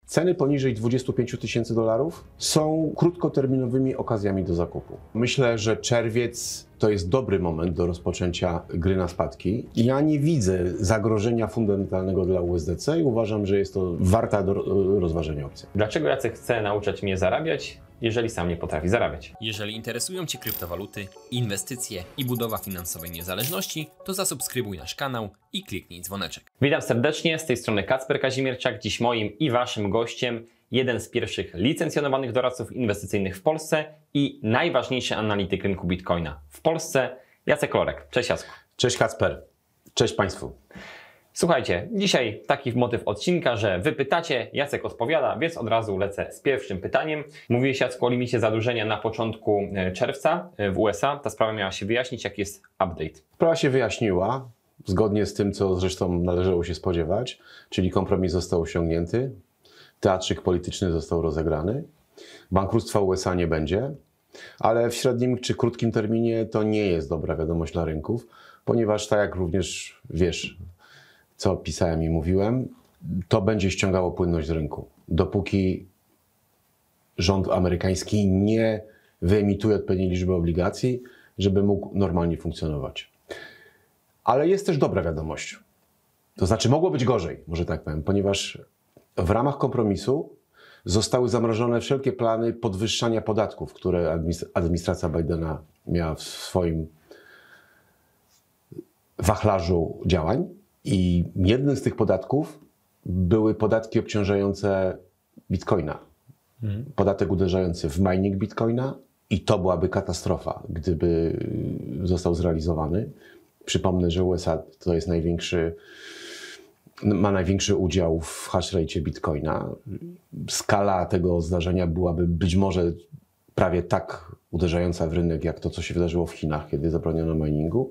Ceny poniżej 25 tysięcy dolarów są krótkoterminowymi okazjami do zakupu. Myślę, że czerwiec to jest dobry moment do rozpoczęcia gry na spadki. Ja nie widzę zagrożenia fundamentalnego dla USDC i uważam, że jest to warta do rozważenia opcja. Dlaczego Jacek chce nauczać mnie zarabiać, jeżeli sam nie potrafi zarabiać? Jeżeli interesują Cię kryptowaluty, inwestycje i budowa finansowej niezależności, to zasubskrybuj nasz kanał i kliknij dzwoneczek. Witam serdecznie, z tej strony Kacper Kazimierczak. Dziś moim i Waszym gościem jeden z pierwszych licencjonowanych doradców inwestycyjnych w Polsce i najważniejszy analityk rynku Bitcoina w Polsce, Jacek Lorek. Cześć Jacku. Cześć Kacper. Cześć Państwu. Słuchajcie, dzisiaj taki motyw odcinka, że Wy pytacie, Jacek odpowiada, więc od razu lecę z pierwszym pytaniem. Mówiłeś, Jacku, o limicie zadłużenia na początku czerwca w USA. Ta sprawa miała się wyjaśnić. Jaki jest update? Sprawa się wyjaśniła, zgodnie z tym, co zresztą należało się spodziewać, czyli kompromis został osiągnięty, teatrzyk polityczny został rozegrany, bankructwa USA nie będzie, ale w średnim czy krótkim terminie to nie jest dobra wiadomość dla rynków, ponieważ tak jak również wiesz, co pisałem i mówiłem, to będzie ściągało płynność z rynku. Dopóki rząd amerykański nie wyemituje odpowiedniej liczby obligacji, żeby mógł normalnie funkcjonować. Ale jest też dobra wiadomość. To znaczy mogło być gorzej, może tak powiem, ponieważ w ramach kompromisu zostały zamrożone wszelkie plany podwyższania podatków, które administracja Bidena miała w swoim wachlarzu działań. I jednym z tych podatków były podatki obciążające Bitcoina. Podatek uderzający w mining Bitcoina i to byłaby katastrofa, gdyby został zrealizowany. Przypomnę, że USA to jest ma największy udział w hash rate Bitcoina. Skala tego zdarzenia byłaby być może prawie tak uderzająca w rynek, jak to, co się wydarzyło w Chinach, kiedy zabroniono miningu.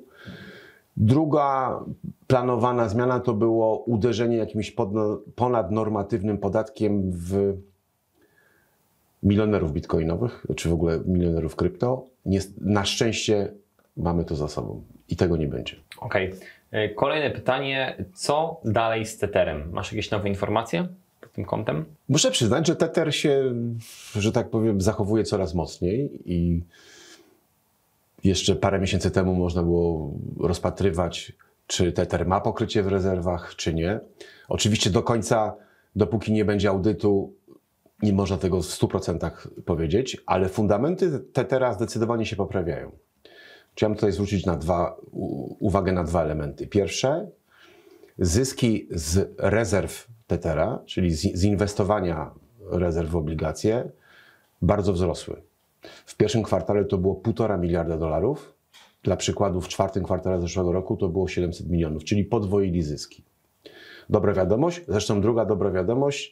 Druga planowana zmiana to było uderzenie jakimś ponadnormatywnym podatkiem w milionerów bitcoinowych, czy w ogóle milionerów krypto. Na szczęście mamy to za sobą i tego nie będzie. Okej. Kolejne pytanie. Co dalej z Tetherem? Masz jakieś nowe informacje pod tym kątem? Muszę przyznać, że Tether się, że tak powiem, zachowuje coraz mocniej i jeszcze parę miesięcy temu można było rozpatrywać, czy Tether ma pokrycie w rezerwach, czy nie. Oczywiście do końca, dopóki nie będzie audytu, nie można tego w 100% powiedzieć, ale fundamenty Tethera zdecydowanie się poprawiają. Chciałem tutaj zwrócić uwagę na dwa elementy. Pierwsze, zyski z rezerw Tethera, czyli z inwestowania rezerw w obligacje, bardzo wzrosły. W pierwszym kwartale to było 1,5 miliarda dolarów. Dla przykładu w czwartym kwartale zeszłego roku to było 700 milionów, czyli podwoili zyski. Dobra wiadomość. Zresztą druga dobra wiadomość.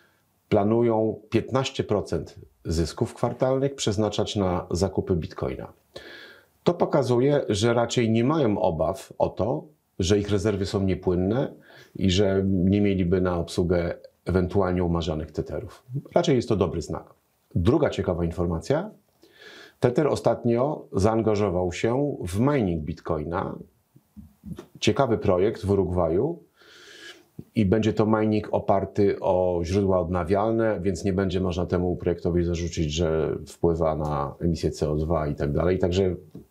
Planują 15% zysków kwartalnych przeznaczać na zakupy Bitcoina. To pokazuje, że raczej nie mają obaw o to, że ich rezerwy są niepłynne i że nie mieliby na obsługę ewentualnie umarzanych Tetherów. Raczej jest to dobry znak. Druga ciekawa informacja. Tether ostatnio zaangażował się w mining Bitcoina. Ciekawy projekt w Urugwaju i będzie to mining oparty o źródła odnawialne, więc nie będzie można temu projektowi zarzucić, że wpływa na emisję CO2 i tak dalej. Także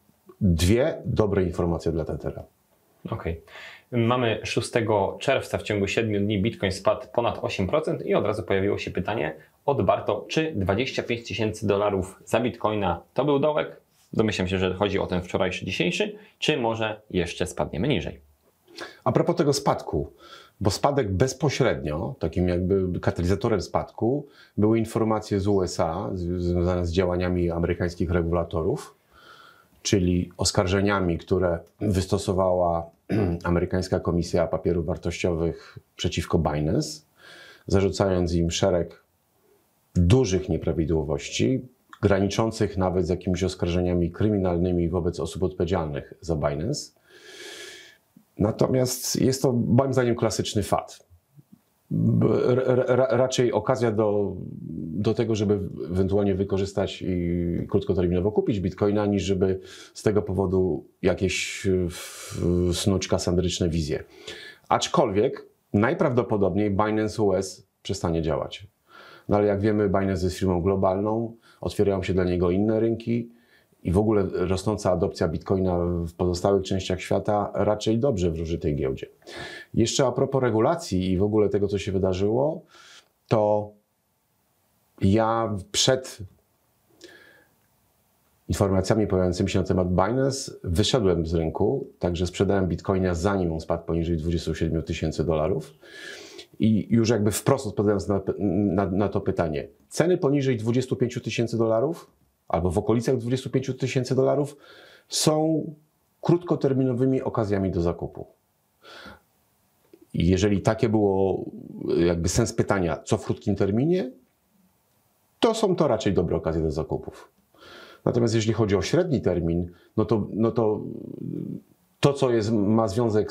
dwie dobre informacje dla Tethera. Okej. Mamy 6 czerwca, w ciągu 7 dni Bitcoin spadł ponad 8% i od razu pojawiło się pytanie od Barto, czy 25 tysięcy dolarów za Bitcoina to był dołek? Domyślam się, że chodzi o ten wczorajszy, dzisiejszy, czy może jeszcze spadniemy niżej? A propos tego spadku, bo spadek bezpośrednio, takim jakby katalizatorem spadku, były informacje z USA związane z działaniami amerykańskich regulatorów, czyli oskarżeniami, które wystosowała amerykańska Komisja Papierów Wartościowych przeciwko Binance, zarzucając im szereg dużych nieprawidłowości, graniczących nawet z jakimiś oskarżeniami kryminalnymi wobec osób odpowiedzialnych za Binance. Natomiast jest to moim zdaniem klasyczny fakt. Raczej okazja do tego, żeby ewentualnie wykorzystać i krótkoterminowo kupić Bitcoina, niż żeby z tego powodu jakieś snuć kasandryczne wizje. Aczkolwiek najprawdopodobniej Binance US przestanie działać. No ale jak wiemy, Binance jest firmą globalną, otwierają się dla niego inne rynki i w ogóle rosnąca adopcja Bitcoina w pozostałych częściach świata raczej dobrze wróży tej giełdzie. Jeszcze a propos regulacji i w ogóle tego, co się wydarzyło, to ja przed informacjami pojawiającymi się na temat Binance wyszedłem z rynku, także sprzedałem Bitcoina zanim on spadł poniżej $27,000. I już jakby wprost odpowiadając na to pytanie, ceny poniżej $25,000 albo w okolicach $25,000 są krótkoterminowymi okazjami do zakupu. I jeżeli takie było jakby sens pytania, co w krótkim terminie, to są to raczej dobre okazje do zakupów. Natomiast jeśli chodzi o średni termin, no to co ma związek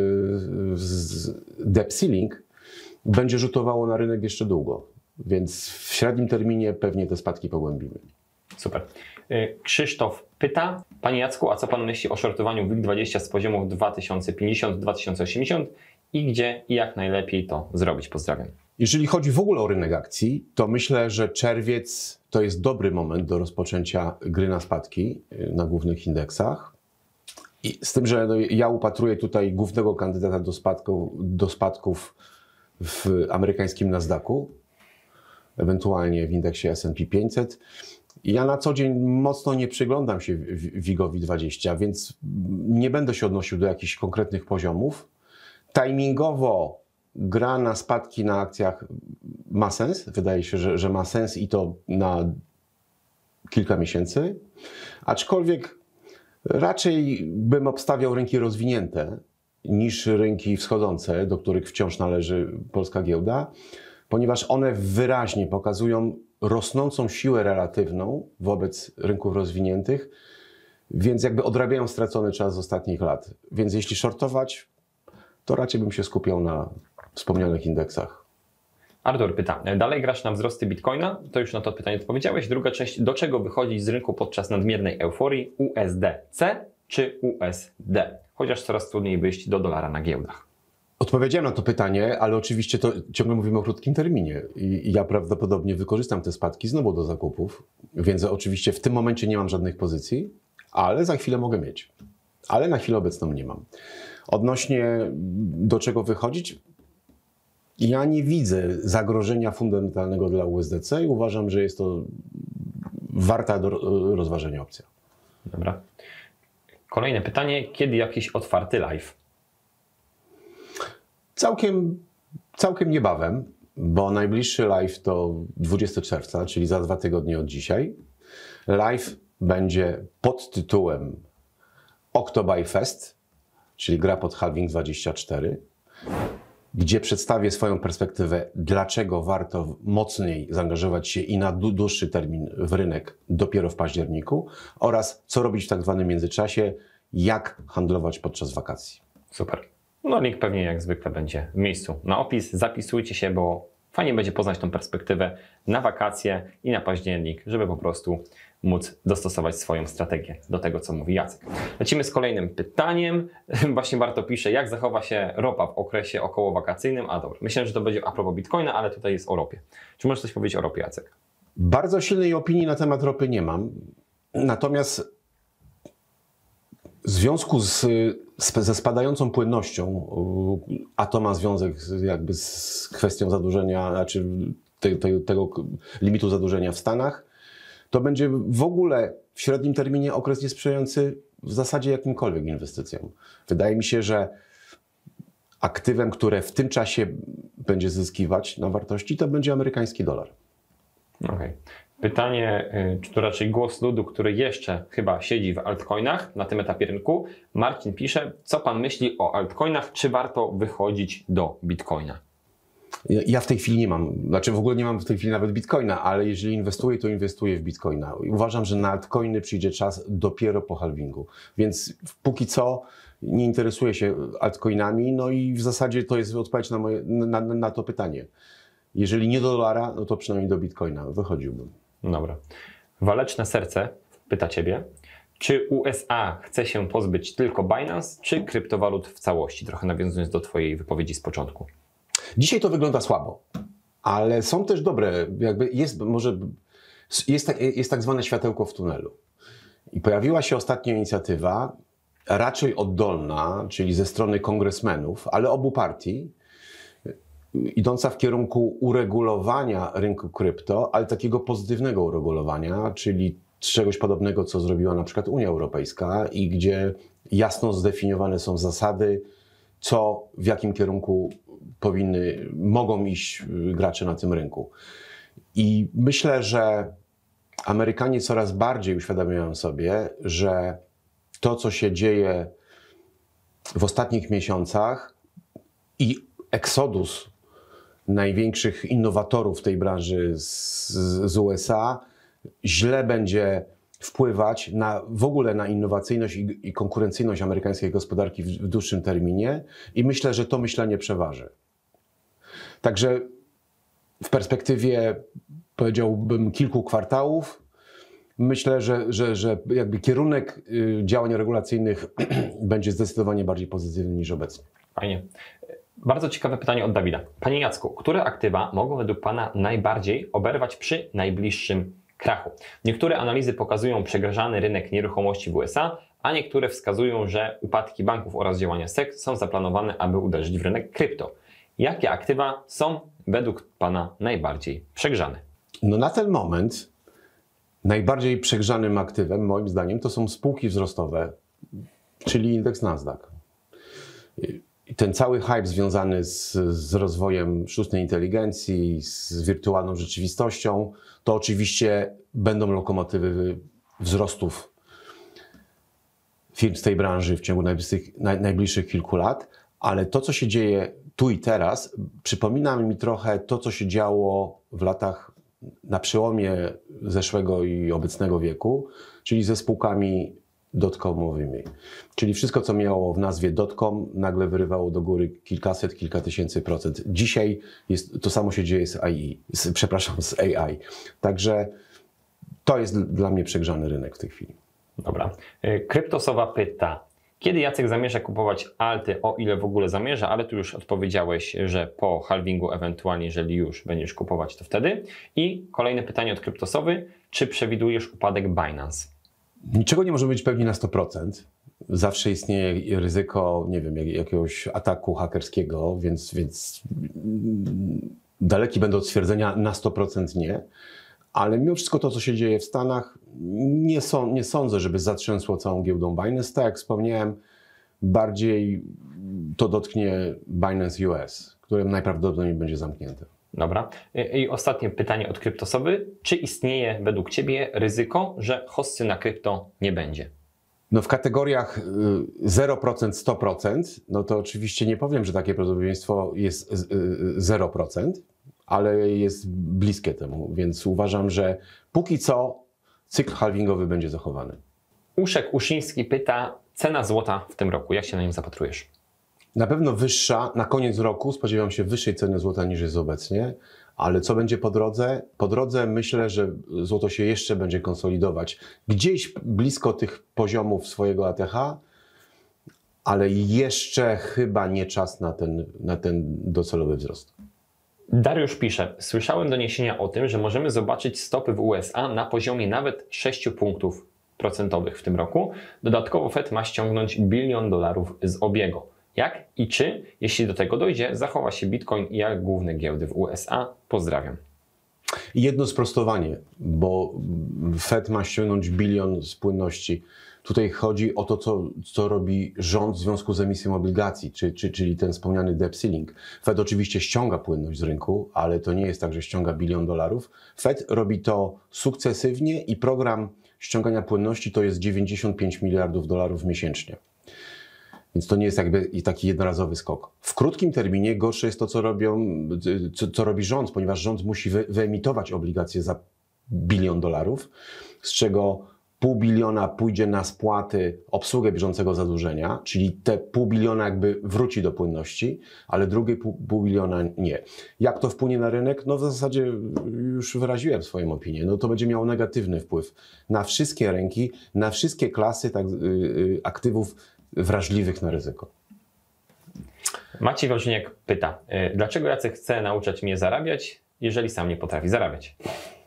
z debt ceiling, będzie rzutowało na rynek jeszcze długo. Więc w średnim terminie pewnie te spadki pogłębimy. Super. Krzysztof pyta, Panie Jacku, a co Pan myśli o shortowaniu WIG20 z poziomów 2050-2080 i gdzie i jak najlepiej to zrobić? Pozdrawiam. Jeżeli chodzi w ogóle o rynek akcji, to myślę, że czerwiec to jest dobry moment do rozpoczęcia gry na spadki na głównych indeksach. I z tym, że ja upatruję tutaj głównego kandydata do spadków w amerykańskim Nasdaqu, ewentualnie w indeksie S&P 500. Ja na co dzień mocno nie przyglądam się WIG-owi 20, więc nie będę się odnosił do jakichś konkretnych poziomów. Timingowo gra na spadki na akcjach ma sens. Wydaje się, że ma sens i to na kilka miesięcy. Aczkolwiek raczej bym obstawiał rynki rozwinięte niż rynki wschodzące, do których wciąż należy polska giełda, ponieważ one wyraźnie pokazują rosnącą siłę relatywną wobec rynków rozwiniętych, więc jakby odrabiają stracony czas z ostatnich lat. Więc jeśli shortować, to raczej bym się skupiał na wspomnianych indeksach. Artur pyta, dalej grasz na wzrosty Bitcoina? To już na to pytanie odpowiedziałeś. Druga część, do czego wychodzić z rynku podczas nadmiernej euforii? USDC czy USD? Chociaż coraz trudniej wyjść do dolara na giełdach. Odpowiedziałem na to pytanie, ale oczywiście to ciągle mówimy o krótkim terminie i ja prawdopodobnie wykorzystam te spadki znowu do zakupów, więc oczywiście w tym momencie nie mam żadnych pozycji, ale za chwilę mogę mieć. Ale na chwilę obecną nie mam. Odnośnie do czego wychodzić, ja nie widzę zagrożenia fundamentalnego dla USDC i uważam, że jest to warta do rozważenia opcja. Dobra. Kolejne pytanie, kiedy jakiś otwarty live? Całkiem niebawem, bo najbliższy live to 20 czerwca, czyli za 2 tygodnie od dzisiaj. Live będzie pod tytułem Octobuy Fest, czyli gra pod Halving 24, gdzie przedstawię swoją perspektywę, dlaczego warto mocniej zaangażować się i na dłuższy termin w rynek dopiero w październiku oraz co robić w tak zwanym międzyczasie, jak handlować podczas wakacji. Super. No link pewnie jak zwykle będzie w miejscu na opis. Zapisujcie się, bo fajnie będzie poznać tą perspektywę na wakacje i na październik, żeby po prostu móc dostosować swoją strategię do tego, co mówi Jacek. Lecimy z kolejnym pytaniem. Właśnie Barto pisze, jak zachowa się ropa w okresie okołowakacyjnym. A dobra, myślę, że to będzie a propos Bitcoina, ale tutaj jest o ropie. Czy możesz coś powiedzieć o ropie, Jacek? Bardzo silnej opinii na temat ropy nie mam. Natomiast w związku ze spadającą płynnością, a to ma związek jakby z kwestią zadłużenia, znaczy tego limitu zadłużenia w Stanach, to będzie w ogóle w średnim terminie okres niesprzyjający w zasadzie jakimkolwiek inwestycjom. Wydaje mi się, że aktywem, które w tym czasie będzie zyskiwać na wartości, to będzie amerykański dolar. Okej. Pytanie, czy to raczej głos ludu, który jeszcze chyba siedzi w altcoinach na tym etapie rynku. Marcin pisze, co pan myśli o altcoinach, czy warto wychodzić do Bitcoina? Ja w tej chwili nie mam, znaczy w ogóle nie mam w tej chwili nawet Bitcoina, ale jeżeli inwestuję, to inwestuję w Bitcoina. Uważam, że na altcoiny przyjdzie czas dopiero po halvingu, więc póki co nie interesuję się altcoinami, no i w zasadzie to jest odpowiedź na to pytanie. Jeżeli nie do dolara, no to przynajmniej do Bitcoina wychodziłbym. Dobra. Waleczne serce pyta Ciebie, czy USA chce się pozbyć tylko Binance, czy kryptowalut w całości? Trochę nawiązując do Twojej wypowiedzi z początku. Dzisiaj to wygląda słabo. ale są też dobre, jakby jest tak zwane światełko w tunelu. I pojawiła się ostatnio inicjatywa, raczej oddolna, czyli ze strony kongresmenów, ale obu partii, idąca w kierunku uregulowania rynku krypto, ale takiego pozytywnego uregulowania, czyli czegoś podobnego, co zrobiła na przykład Unia Europejska i gdzie jasno zdefiniowane są zasady, w jakim kierunku mogą iść gracze na tym rynku. I myślę, że Amerykanie coraz bardziej uświadamiają sobie, że to, co się dzieje w ostatnich miesiącach i eksodus największych innowatorów w tej branży z USA źle będzie wpływać w ogóle na innowacyjność i konkurencyjność amerykańskiej gospodarki w dłuższym terminie i myślę, że to myślenie przeważy. Także w perspektywie, powiedziałbym, kilku kwartałów myślę, że jakby kierunek działań regulacyjnych będzie zdecydowanie bardziej pozytywny niż obecnie. Fajnie. Bardzo ciekawe pytanie od Dawida. Panie Jacku, które aktywa mogą według Pana najbardziej oberwać przy najbliższym krachu? Niektóre analizy pokazują przegrzany rynek nieruchomości w USA, a niektóre wskazują, że upadki banków oraz działania SEC są zaplanowane, aby uderzyć w rynek krypto. Jakie aktywa są według Pana najbardziej przegrzane? No na ten moment najbardziej przegrzanym aktywem, moim zdaniem, to są spółki wzrostowe, czyli indeks Nasdaq. I ten cały hype związany z rozwojem sztucznej inteligencji, z wirtualną rzeczywistością, to oczywiście będą lokomotywy wzrostów firm z tej branży w ciągu najbliższych kilku lat, ale to, co się dzieje tu i teraz, przypomina mi trochę to, co się działo w latach na przełomie zeszłego i obecnego wieku, czyli ze spółkami dotcomowymi. Czyli wszystko, co miało w nazwie dotcom, nagle wyrywało do góry kilkaset, kilka tysięcy procent. Dzisiaj to samo się dzieje z AI. Także to jest dla mnie przegrzany rynek w tej chwili. Dobra. Kryptosowa pyta, kiedy Jacek zamierza kupować alty, o ile w ogóle zamierza, ale tu już odpowiedziałeś, że po halvingu, ewentualnie jeżeli już będziesz kupować, to wtedy. I kolejne pytanie od Kryptosowy, czy przewidujesz upadek Binance? Niczego nie możemy być pewni na 100%. Zawsze istnieje ryzyko, nie wiem, jakiegoś ataku hakerskiego, więc daleki będę od stwierdzenia na 100% nie. Ale mimo wszystko to, co się dzieje w Stanach, nie sądzę, żeby zatrzęsło całą giełdą Binance. Tak jak wspomniałem, bardziej to dotknie Binance US, które najprawdopodobniej będzie zamknięte. Dobra. I ostatnie pytanie od Kryptosowy. Czy istnieje według Ciebie ryzyko, że hossy na krypto nie będzie? No w kategoriach 0%, 100%, no to oczywiście nie powiem, że takie prawdopodobieństwo jest 0%, ale jest bliskie temu, więc uważam, że póki co cykl halvingowy będzie zachowany. Uszek Uszyński pyta, cena złota w tym roku, jak się na nim zapatrujesz? Na pewno wyższa, na koniec roku spodziewam się wyższej ceny złota niż jest obecnie, ale co będzie po drodze? Po drodze myślę, że złoto się jeszcze będzie konsolidować gdzieś blisko tych poziomów swojego ATH, ale jeszcze chyba nie czas na ten docelowy wzrost. Dariusz pisze, słyszałem doniesienia o tym, że możemy zobaczyć stopy w USA na poziomie nawet 6 punktów procentowych w tym roku. Dodatkowo Fed ma ściągnąć $1 bilion z obiegu. Jak i czy, jeśli do tego dojdzie, zachowa się Bitcoin i jak główne giełdy w USA? Pozdrawiam. Jedno sprostowanie, bo Fed ma ściągnąć bilion z płynności. Tutaj chodzi o to, co robi rząd w związku z emisją obligacji, czyli ten wspomniany debt ceiling. Fed oczywiście ściąga płynność z rynku, ale to nie jest tak, że ściąga $1 bilion. Fed robi to sukcesywnie i program ściągania płynności to jest $95 miliardów miesięcznie. Więc to nie jest jakby taki jednorazowy skok. W krótkim terminie gorsze jest to, co robi rząd, ponieważ rząd musi wyemitować obligacje za $1 bilion, z czego $0,5 biliona pójdzie na spłaty, obsługę bieżącego zadłużenia, czyli te $0,5 biliona jakby wróci do płynności, ale drugie $0,5 biliona nie. Jak to wpłynie na rynek? No w zasadzie już wyraziłem swoją opinię. No to będzie miało negatywny wpływ na wszystkie rynki, na wszystkie klasy aktywów wrażliwych na ryzyko. Maciej Wawrzyniak pyta, dlaczego Jacek chce nauczać mnie zarabiać, jeżeli sam nie potrafi zarabiać.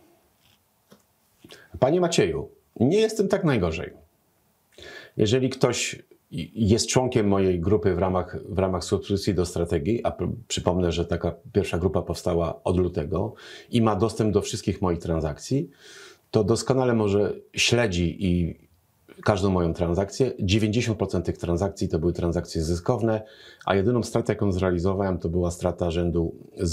Panie Macieju, nie jestem tak najgorzej. Jeżeli ktoś jest członkiem mojej grupy w ramach subskrypcji do strategii, a przypomnę, że taka pierwsza grupa powstała od lutego i ma dostęp do wszystkich moich transakcji, to doskonale może śledzi i każdą moją transakcję. 90% tych transakcji to były transakcje zyskowne, a jedyną stratę, jaką zrealizowałem, to była strata rzędu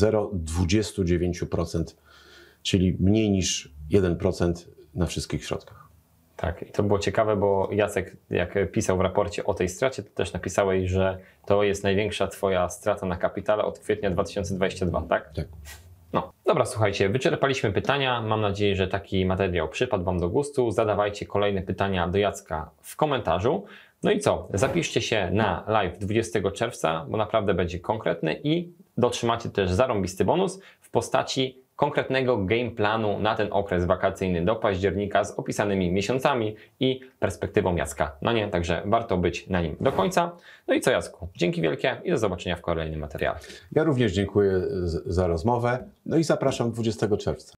0,29%, czyli mniej niż 1% na wszystkich środkach. Tak, i to było ciekawe, bo Jacek, jak pisał w raporcie o tej stracie, to też napisałeś, że to jest największa twoja strata na kapitale od kwietnia 2022, tak? Tak. No, dobra, słuchajcie, wyczerpaliśmy pytania. Mam nadzieję, że taki materiał przypadł Wam do gustu. Zadawajcie kolejne pytania do Jacka w komentarzu. No i co? Zapiszcie się na live 20 czerwca, bo naprawdę będzie konkretny i dotrzymacie też zarąbisty bonus w postaci konkretnego game planu na ten okres wakacyjny do października z opisanymi miesiącami i perspektywą Jacka na nie, także warto być na nim do końca. No i co, Jacku? Dzięki wielkie i do zobaczenia w kolejnym materiale. Ja również dziękuję za rozmowę, no i zapraszam 20 czerwca.